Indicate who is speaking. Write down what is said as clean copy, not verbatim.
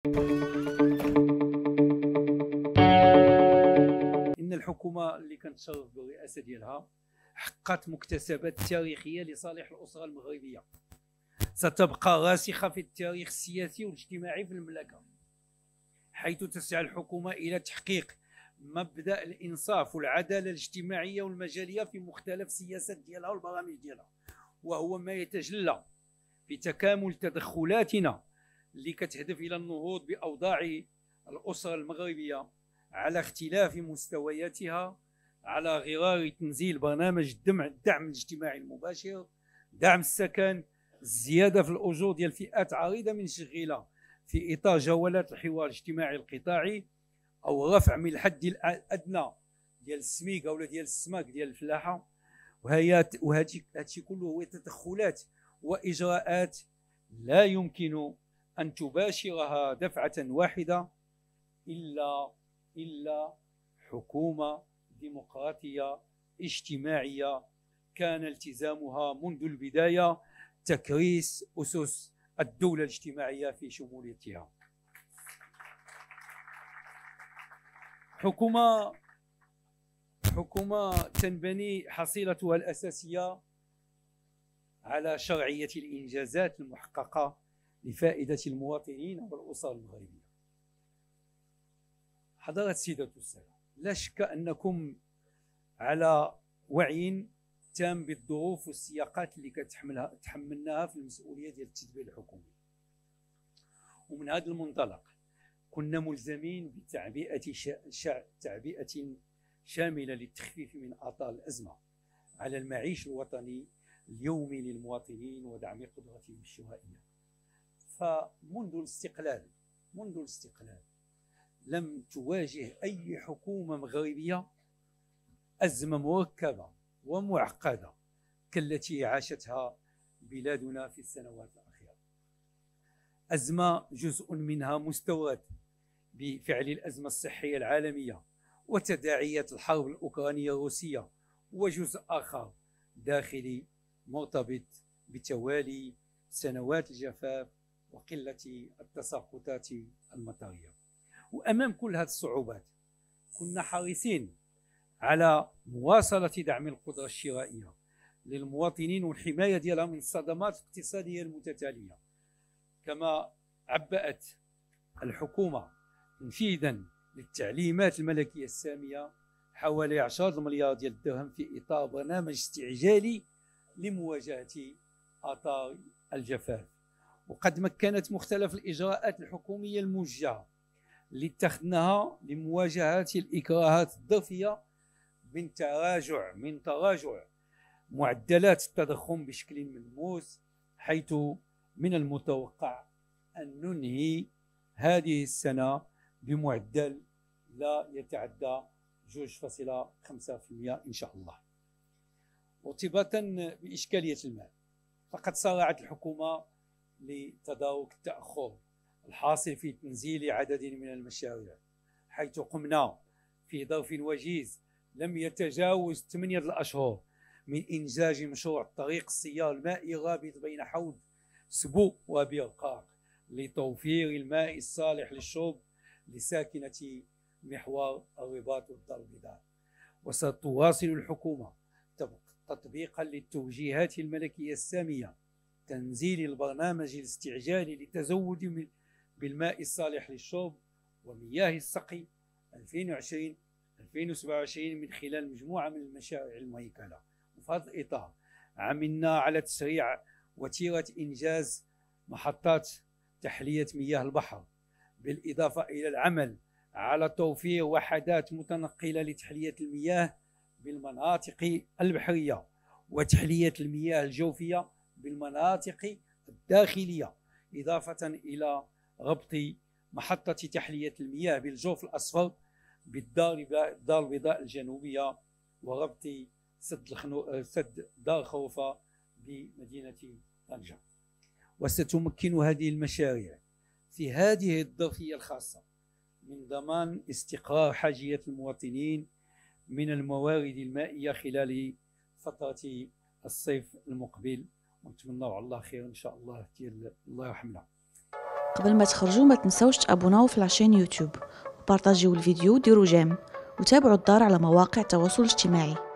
Speaker 1: إن الحكومة اللي كنتشرف بالرئاسة ديالها حققت مكتسبات تاريخية لصالح الأسرة المغربية ستبقى راسخة في التاريخ السياسي والاجتماعي في المملكة، حيث تسعى الحكومة إلى تحقيق مبدأ الإنصاف والعدالة الاجتماعية والمجالية في مختلف السياسات ديالها والبرامج ديالها، وهو ما يتجلى في تكامل تدخلاتنا اللي كتهدف إلى النهوض بأوضاع الأسرة المغربية على اختلاف مستوياتها، على غرار تنزيل برنامج الدعم الاجتماعي المباشر، دعم السكن، الزيادة في الأجور ديال فئات عريضة من الشغيلة في إطار جولات الحوار الاجتماعي القطاعي، أو رفع من الحد الأدنى ديال السميكة ولا ديال السماك ديال الفلاحة. وهادشي كله هو تدخلات وإجراءات لا يمكن أن تباشرها دفعة واحدة إلا حكومة ديمقراطية اجتماعية كان التزامها منذ البداية تكريس أسس الدولة الاجتماعية في شموليتها. حكومة تنبني حصيلتها الأساسية على شرعية الإنجازات المحققة لفائدة المواطنين والأسر المغربية. حضرات السيدات والسادة، لا شك أنكم على وعي تام بالظروف والسياقات اللي تحملناها في المسؤولية ديال التدبير الحكومي، ومن هذا المنطلق كنا ملزمين بتعبئة شاملة للتخفيف من آثار الأزمة على المعيش الوطني اليومي للمواطنين ودعم قدرتهم الشرائية. فمنذ الاستقلال لم تواجه أي حكومة مغربية أزمة مركبة ومعقدة كالتي عاشتها بلادنا في السنوات الأخيرة. أزمة جزء منها مستورد بفعل الأزمة الصحية العالمية وتداعيات الحرب الأوكرانية الروسية، وجزء آخر داخلي مرتبط بتوالي سنوات الجفاف وقلة التساقطات المطرية. وأمام كل هذه الصعوبات كنا حريصين على مواصلة دعم القدرة الشرائية للمواطنين والحماية ديالها من الصدمات الاقتصادية المتتالية. كما عبأت الحكومة تنفيذا للتعليمات الملكية السامية حوالي 10 مليار ديال الدرهم في إطار برنامج استعجالي لمواجهة آثار الجفاف. وقد مكنت مختلف الإجراءات الحكومية الموجهة اللي اتخذناها لمواجهة الإكراهات الظرفية من تراجع معدلات التضخم بشكل ملموس، حيث من المتوقع أن ننهي هذه السنة بمعدل لا يتعدى 2.5% إن شاء الله. وارتباطا بإشكالية المال، فقد سارعت الحكومة لتدارك التأخر الحاصل في تنزيل عدد من المشاريع، حيث قمنا في ظرف وجيز لم يتجاوز 8 أشهر من إنجاز مشروع طريق السيار المائي الرابط بين حوض سبو وبرقاق لتوفير الماء الصالح للشرب لساكنة محور الرباط والدار البيضاء. وستواصل الحكومة تطبيقا للتوجيهات الملكية السامية تنزيل البرنامج الاستعجالي للتزود بالماء الصالح للشرب ومياه السقي 2020-2027 من خلال مجموعة من المشاريع المهيكلة. وفي هذا الإطار عملنا على تسريع وتيرة إنجاز محطات تحلية مياه البحر، بالإضافة إلى العمل على توفير وحدات متنقلة لتحلية المياه بالمناطق البحرية وتحلية المياه الجوفية بالمناطق الداخلية، إضافة إلى ربط محطة تحلية المياه بالجوف الأصفر بالدار البيضاء الجنوبية، وربط سد دار خوفة بمدينة طنجة. وستمكن هذه المشاريع في هذه الظرفية الخاصة من ضمان استقرار حاجية المواطنين من الموارد المائية خلال فترة الصيف المقبل، ونتمنى على الله خير إن شاء الله. الله يرحمنا.
Speaker 2: قبل ما تخرجوا ما تنسوش تابوناو في لاشين يوتيوب وبارطاجيو الفيديو وديروا جيم وتابعوا الدار على مواقع التواصل الاجتماعي.